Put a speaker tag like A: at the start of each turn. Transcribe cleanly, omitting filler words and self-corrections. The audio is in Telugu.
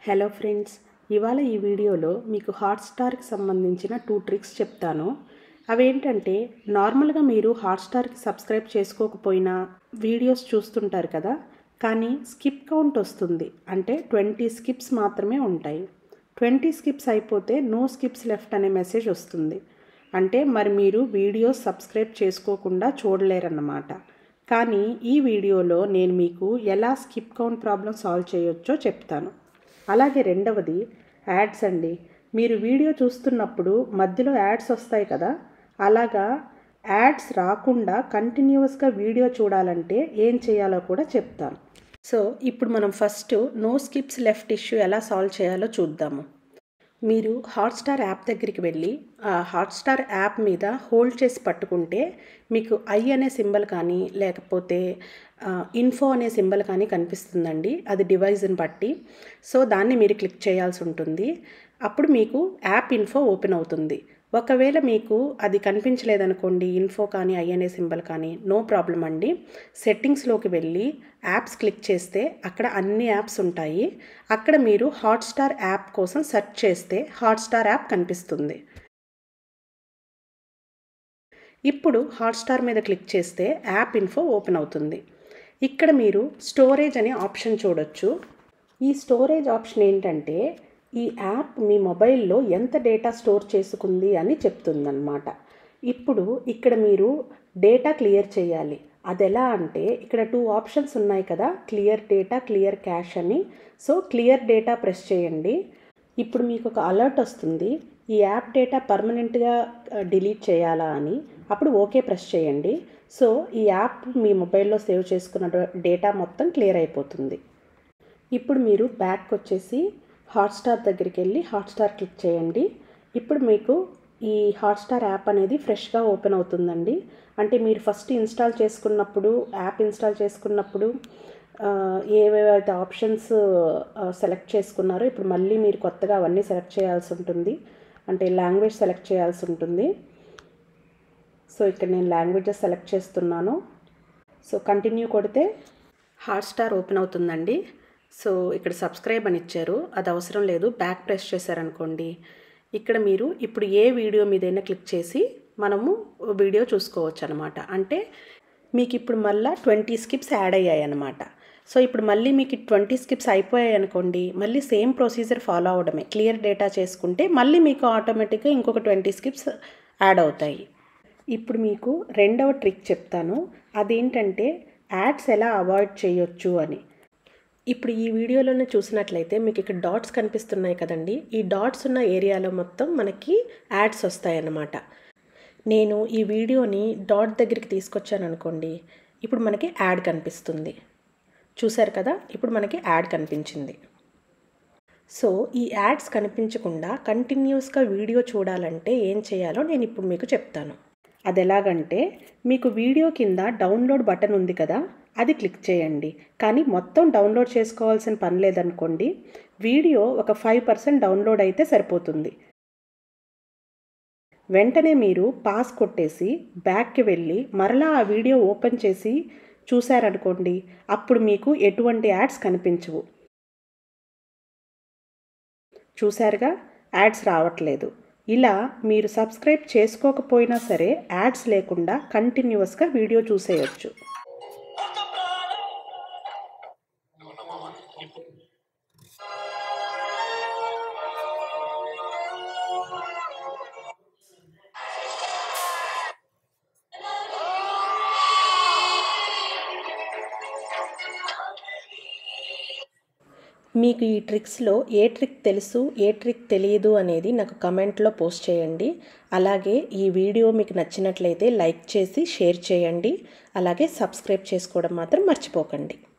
A: హలో ఫ్రెండ్స్, ఇవాళ ఈ వీడియోలో మీకు హాట్స్టార్కి సంబంధించిన 2 ట్రిక్స్ చెప్తాను. అవేంటంటే, నార్మల్గా మీరు హాట్స్టార్కి సబ్స్క్రైబ్ చేసుకోకపోయినా వీడియోస్ చూస్తుంటారు కదా, కానీ స్కిప్ కౌంట్ వస్తుంది. అంటే 20 స్కిప్స్ మాత్రమే ఉంటాయి. 20 స్కిప్స్ అయిపోతే నో స్కిప్స్ లెఫ్ట్ అనే మెసేజ్ వస్తుంది. అంటే మరి మీరు వీడియోస్ సబ్స్క్రైబ్ చేసుకోకుండా చూడలేరన్నమాట. కానీ ఈ వీడియోలో నేను మీకు ఎలా స్కిప్ కౌంట్ ప్రాబ్లం సాల్వ్ చేయొచ్చో చెప్తాను. అలాగే రెండవది యాడ్స్ అండి. మీరు వీడియో చూస్తున్నప్పుడు మధ్యలో యాడ్స్ వస్తాయి కదా, అలాగా యాడ్స్ రాకుండా కంటిన్యూస్గా వీడియో చూడాలంటే ఏం చేయాలో కూడా చెప్తాను. సో ఇప్పుడు మనం first no skips left issue ఎలా సాల్వ్ చేయాలో చూద్దాము. మీరు హాట్స్టార్ యాప్ దగ్గరికి వెళ్ళి ఆ హాట్స్టార్ యాప్ మీద హోల్డ్ చేసి పట్టుకుంటే మీకు ఐ అనే సింబల్ కానీ లేకపోతే ఇన్ఫో అనే సింబల్ కానీ కనిపిస్తుందండి. అది డివైస్ని బట్టి. సో దాన్ని మీరు క్లిక్ చేయాల్సి ఉంటుంది. అప్పుడు మీకు యాప్ ఇన్ఫో ఓపెన్ అవుతుంది. ఒకవేళ మీకు అది కనిపించలేదనుకోండి, ఇన్ఫో కానీ ఐ అనే సింబల్ కానీ, నో ప్రాబ్లం అండి. సెట్టింగ్స్లోకి వెళ్ళి యాప్స్ క్లిక్ చేస్తే అక్కడ అన్ని యాప్స్ ఉంటాయి. అక్కడ మీరు హాట్స్టార్ యాప్ కోసం సెర్చ్ చేస్తే హాట్స్టార్ యాప్ కనిపిస్తుంది. ఇప్పుడు హాట్స్టార్ మీద క్లిక్ చేస్తే యాప్ ఇన్ఫో ఓపెన్ అవుతుంది. ఇక్కడ మీరు స్టోరేజ్ అనే ఆప్షన్ చూడొచ్చు. ఈ స్టోరేజ్ ఆప్షన్ ఏంటంటే, ఈ యాప్ మీ మొబైల్లో ఎంత డేటా స్టోర్ చేసుకుంది అని చెప్తుందన్నమాట. ఇప్పుడు ఇక్కడ మీరు డేటా క్లియర్ చేయాలి. అది ఎలా అంటే, ఇక్కడ 2 ఆప్షన్స్ ఉన్నాయి కదా, క్లియర్ డేటా, క్లియర్ క్యాష్ అని. సో క్లియర్ డేటా ప్రెస్ చేయండి. ఇప్పుడు మీకు ఒక అలర్ట్ వస్తుంది, ఈ యాప్ డేటా పర్మనెంట్గా డిలీట్ చేయాలా అని. అప్పుడు ఓకే ప్రెస్ చేయండి. సో ఈ యాప్ మీ మొబైల్లో సేవ్ చేసుకున్న డేటా మొత్తం క్లియర్ అయిపోతుంది. ఇప్పుడు మీరు బ్యాక్ వచ్చేసి హాట్స్టార్ దగ్గరికి వెళ్ళి హాట్స్టార్ క్లిక్ చేయండి. ఇప్పుడు మీకు ఈ హాట్స్టార్ యాప్ అనేది ఫ్రెష్గా ఓపెన్ అవుతుందండి. అంటే మీరు ఫస్ట్ ఇన్స్టాల్ చేసుకున్నప్పుడు, యాప్ ఇన్స్టాల్ చేసుకున్నప్పుడు ఏవేవైతే ఆప్షన్స్ సెలెక్ట్ చేసుకున్నారో ఇప్పుడు మళ్ళీ మీరు కొత్తగా అవన్నీ సెలెక్ట్ చేయాల్సి ఉంటుంది. అంటే లాంగ్వేజ్ సెలెక్ట్ చేయాల్సి ఉంటుంది. సో ఇక్కడ నేను లాంగ్వేజెస్ సెలెక్ట్ చేస్తున్నాను. సో కంటిన్యూ కొడితే హాట్స్టార్ ఓపెన్ అవుతుందండి. సో ఇక్కడ సబ్స్క్రైబ్ అని ఇచ్చారు, అది అవసరం లేదు. బ్యాక్ ప్రెస్ చేశారనుకోండి, ఇక్కడ మీరు ఇప్పుడు ఏ వీడియో మీదైనా క్లిక్ చేసి మనము వీడియో చూసుకోవచ్చు అనమాట. అంటే మీకు ఇప్పుడు మళ్ళీ 20 స్కిప్స్ యాడ్ అయ్యాయి అనమాట. సో ఇప్పుడు మళ్ళీ మీకు 20 స్కిప్స్ అయిపోయాయి అనుకోండి, మళ్ళీ సేమ్ ప్రొసీజర్ ఫాలో అవడమే. క్లియర్ డేటా చేసుకుంటే మళ్ళీ మీకు ఆటోమేటిక్గా ఇంకొక 20 స్కిప్స్ యాడ్ అవుతాయి. ఇప్పుడు మీకు రెండవ ట్రిక్ చెప్తాను. అదేంటంటే యాడ్స్ ఎలా అవాయిడ్ చేయొచ్చు అని. ఇప్పుడు ఈ వీడియోలోనే చూసినట్లయితే మీకు ఇక్కడ డాట్స్ కనిపిస్తున్నాయి కదండి. ఈ డాట్స్ ఉన్న ఏరియాలో మొత్తం మనకి యాడ్స్ వస్తాయన్నమాట. నేను ఈ వీడియోని డాట్ దగ్గరికి తీసుకొచ్చాను అనుకోండి, ఇప్పుడు మనకి యాడ్ కనిపిస్తుంది. చూశారు కదా, ఇప్పుడు మనకి యాడ్ కనిపించింది. సో ఈ యాడ్స్ కనిపించకుండా కంటిన్యూస్గా వీడియో చూడాలంటే ఏం చేయాలో నేను ఇప్పుడు మీకు చెప్తాను. అది ఎలాగంటే, మీకు వీడియో కింద డౌన్లోడ్ బటన్ ఉంది కదా, అది క్లిక్ చేయండి. కానీ మొత్తం డౌన్లోడ్ చేసుకోవాల్సిన పని లేదనుకోండి, వీడియో ఒక 5% డౌన్లోడ్ అయితే సరిపోతుంది. వెంటనే మీరు పాస్ కొట్టేసి బ్యాక్కి వెళ్ళి మరలా ఆ వీడియో ఓపెన్ చేసి చూశారనుకోండి, అప్పుడు మీకు ఎటువంటి యాడ్స్ కనిపించవు. చూశారుగా, యాడ్స్ రావట్లేదు. ఇలా మీరు సబ్స్క్రైబ్ చేసుకోకపోయినా సరే యాడ్స్ లేకుండా కంటిన్యూస్గా వీడియో చూసేయచ్చు. మీకు ఈ ట్రిక్స్లో ఏ ట్రిక్ తెలుసు, ఏ ట్రిక్ తెలియదు అనేది నాకు కమెంట్లో పోస్ట్ చేయండి. అలాగే ఈ వీడియో మీకు నచ్చినట్లయితే లైక్ చేసి షేర్ చేయండి. అలాగే సబ్స్క్రైబ్ చేసుకోవడం మాత్రం మర్చిపోకండి.